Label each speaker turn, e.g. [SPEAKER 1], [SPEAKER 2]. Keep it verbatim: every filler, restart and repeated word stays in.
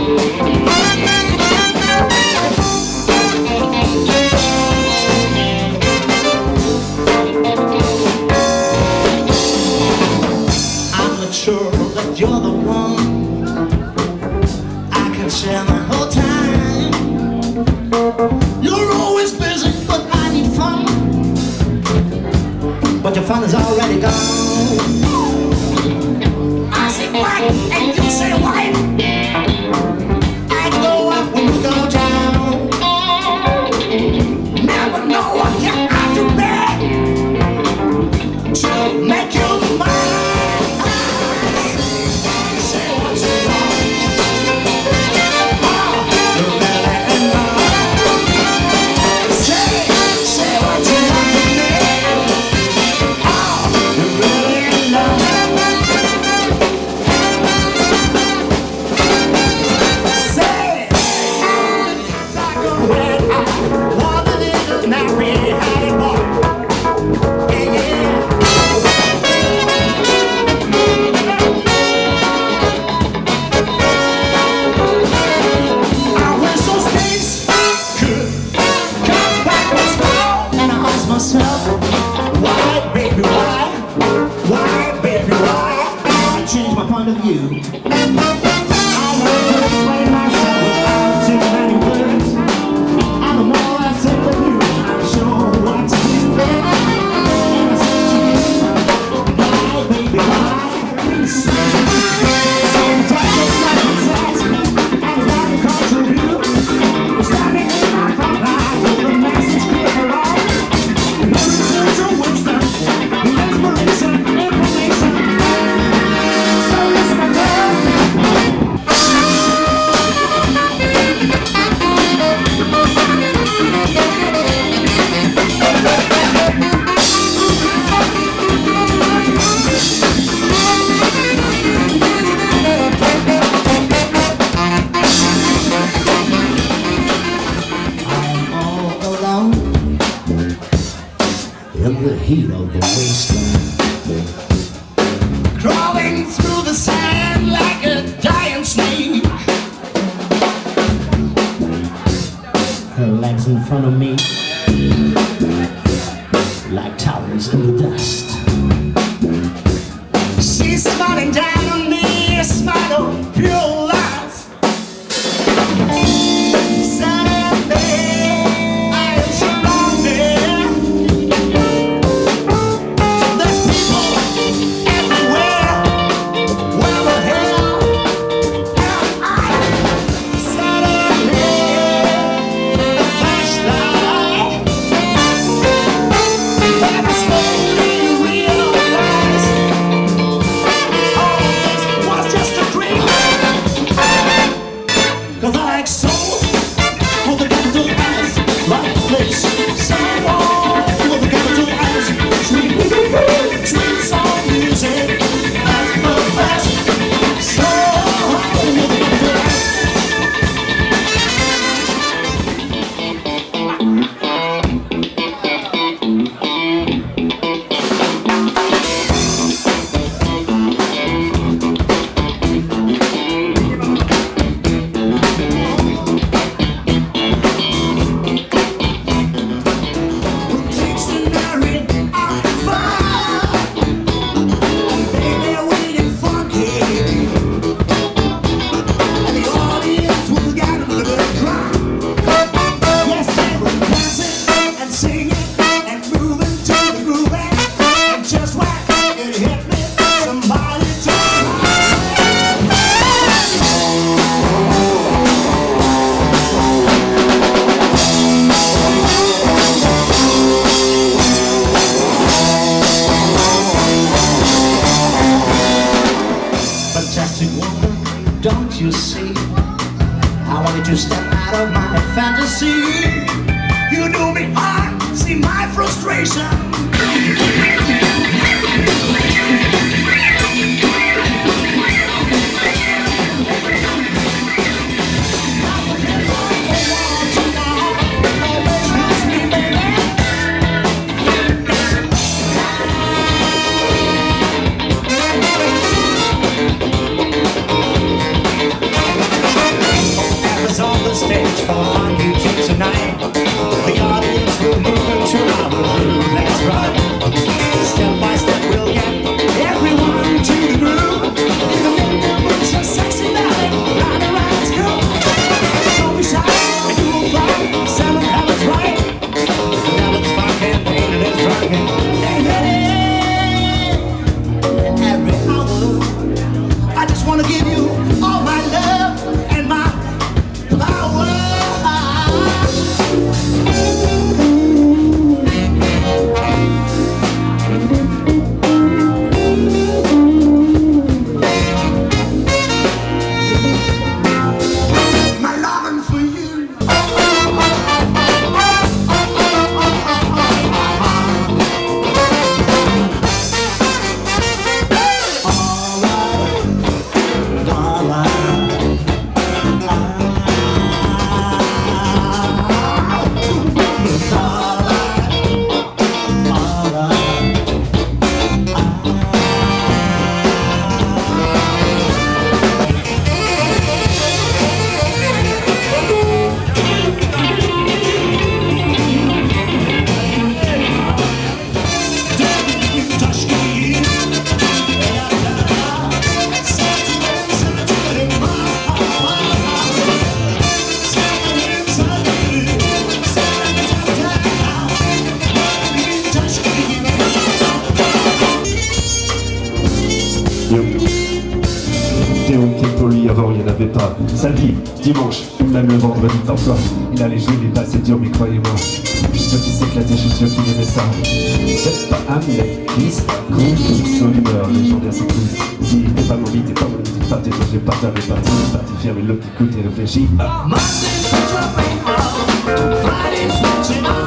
[SPEAKER 1] Sure that you're the one I can share my whole time. You're always busy, but I need fun. But your fun is already gone. I say black and you say white. I go up when you go down. Never know what you're out to bed to make you mine. Why, baby, why? Why, baby, why? I changed my point of view. I want to explain myself without too many words. I'm the more I said with you, I'm sure what to do. And I said to you, why, baby, why? Sometimes it's like a sex, and what it comes to you. We're standing in my front line with the message clear for all. In the heat of the wasteland, crawling through the sand like a giant snake. Her legs in front of me, like towers in the dust. She's smiling down on me, a smile of pure life. Don't you see? I wanted to step out of my fantasy. You do me hard, see my frustration.
[SPEAKER 2] pas. Samedi, dimanche, même le vendredi parfois. Il allait jouer, mais pas c'est dur, mais croyez-moi. Je suis sûr qu'il s'éclatait, je suis sûr qu'il aimait ça. C'est pas Hamlet, Chris, cool, Solideur, légendaire, c'est cool. Si t'es pas mon vie, t'es pas mon vie, t'es pas tes j'ai pas ta répartie, t'es pas tes fiers, mais l'autre écoute et réfléchit.
[SPEAKER 1] Monday's such a rainbow, Friday's such an